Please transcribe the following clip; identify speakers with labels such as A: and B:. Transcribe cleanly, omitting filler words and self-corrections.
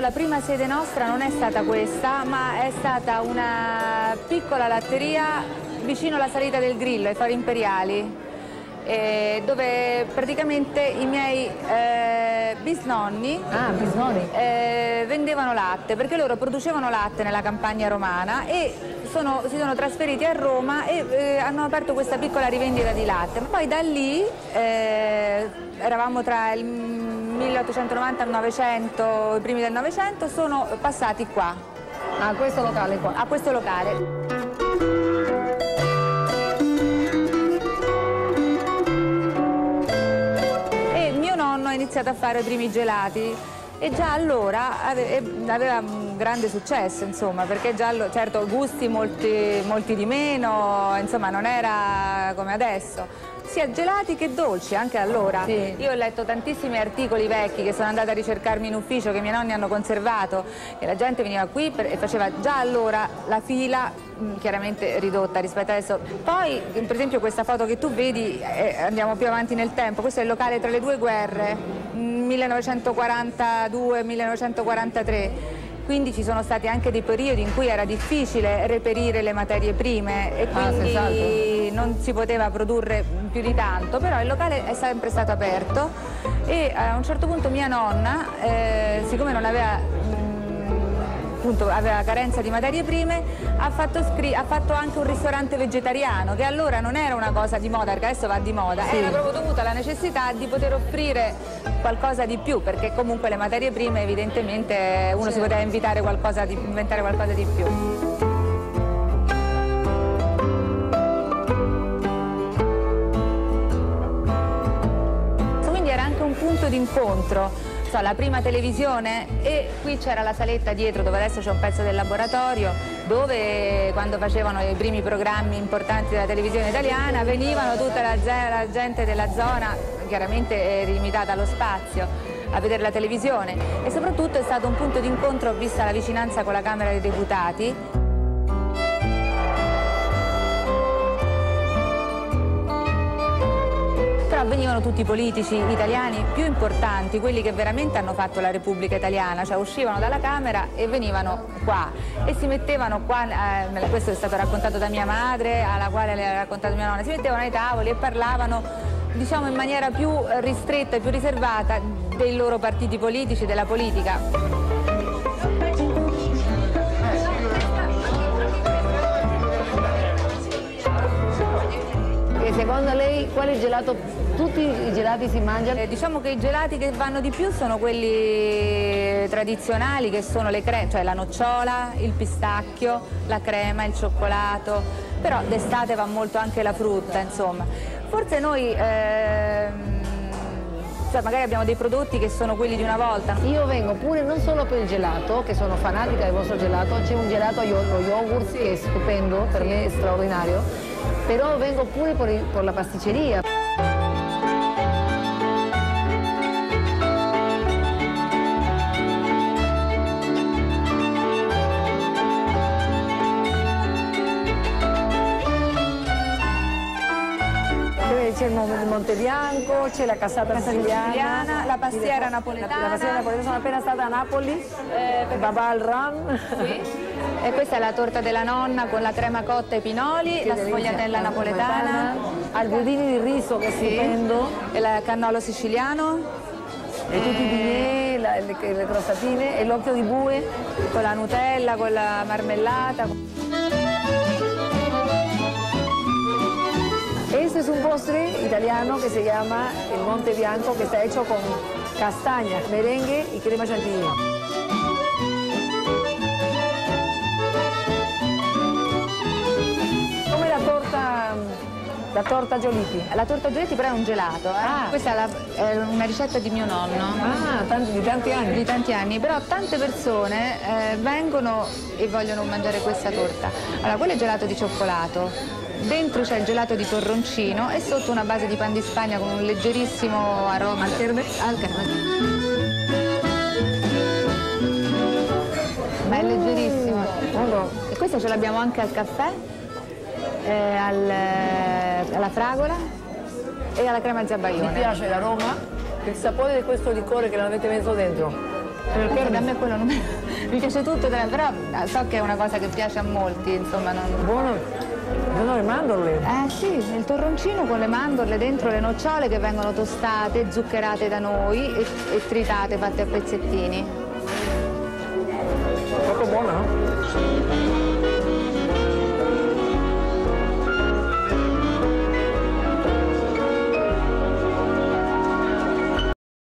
A: la prima sede nostra non è stata questa, ma è stata una piccola latteria vicino alla salita del Grillo, ai Fori Imperiali, dove praticamente i miei bisnonni vendevano latte, perché loro producevano latte nella campagna romana e si sono trasferiti a Roma e hanno aperto questa piccola rivendita di latte. Poi da lì, eravamo tra il 1890 e il 900, i primi del Novecento, sono passati qua.
B: A questo locale qua?
A: A questo locale. Ha iniziato a fare i primi gelati e già allora aveva un grande successo, insomma, perché già certo gusti molti di meno, insomma non era come adesso. Sia gelati che dolci, anche allora. Sì. Io ho letto tantissimi articoli vecchi che sono andata a ricercarmi in ufficio, che i miei nonni hanno conservato, e la gente veniva qui e faceva già allora la fila chiaramente ridotta rispetto adesso. Poi, per esempio, questa foto che tu vedi, andiamo più avanti nel tempo, questo è il locale tra le due guerre, 1942-1943. Quindi ci sono stati anche dei periodi in cui era difficile reperire le materie prime e quindi non si poteva produrre più di tanto, però il locale è sempre stato aperto e a un certo punto mia nonna, siccome non aveva aveva carenza di materie prime, ha fatto anche un ristorante vegetariano, che allora non era una cosa di moda, perché adesso va di moda, era proprio dovuta alla necessità di poter offrire qualcosa di più, perché comunque le materie prime evidentemente uno si poteva inventare qualcosa di più. Quindi era anche un punto d'incontro. La prima televisione, e qui c'era la saletta dietro dove adesso c'è un pezzo del laboratorio, dove quando facevano i primi programmi importanti della televisione italiana venivano tutta la gente della zona, chiaramente limitata allo spazio, a vedere la televisione, e soprattutto è stato un punto d'incontro vista la vicinanza con la Camera dei Deputati. Venivano tutti i politici italiani più importanti, quelli che veramente hanno fatto la Repubblica Italiana, cioè uscivano dalla Camera e venivano qua e si mettevano qua, questo è stato raccontato da mia madre, alla quale le ha raccontato mia nonna, si mettevano ai tavoli e parlavano, diciamo, in maniera più ristretta e più riservata dei loro partiti politici, della politica.
B: E secondo lei quale gelato? Tutti i gelati si mangiano?
A: Diciamo che i gelati che vanno di più sono quelli tradizionali, che sono le creme, cioè la nocciola, il pistacchio, la crema, il cioccolato, però d'estate va molto anche la frutta, insomma. Forse noi magari abbiamo dei prodotti che sono quelli di una volta.
B: Io vengo pure non solo per il gelato, che sono fanatica del vostro gelato, c'è un gelato allo yogurt che è stupendo, per me è straordinario, però vengo pure per la pasticceria. C'è il Monte Bianco, c'è la cassata siciliana,
A: la pastiera napoletana.
B: La pastiera napoletana, sono appena stata a Napoli, Babà al Ram.
A: Sì. E questa è la torta della nonna con la crema cotta e pinoli, la sfogliatella napoletana,
B: algodini di riso che è stupendo,
A: e il cannolo siciliano,
B: e tutti i bignè, le crostatine e l'occhio di bue
A: con la Nutella, con la marmellata.
B: Este es un postre italiano que se llama el Monte Bianco, que está hecho con castaña, merengue y crema chantilly. Come la torta Giolitti?
A: La torta Giolitti però è un gelato, Questa è una ricetta di mio nonno.
B: Di tanti anni?
A: Di tanti anni, però tante persone vengono e vogliono mangiare questa torta. Allora, quello è gelato di cioccolato. Dentro c'è il gelato di torroncino e sotto una base di pan di Spagna con un leggerissimo aroma al kermel. Ma è leggerissimo. E questo ce l'abbiamo anche al caffè, alla fragola e alla crema zabaione.
B: Mi piace l'aroma, il sapore di questo liquore che l'avete messo dentro.
A: A me quello non mi piace tutto, però so che è una cosa che piace a molti, insomma.
B: Buono, sono le mandorle.
A: Sì, il torroncino con le mandorle dentro, le nocciole che vengono tostate, zuccherate da noi e tritate, fatte a pezzettini.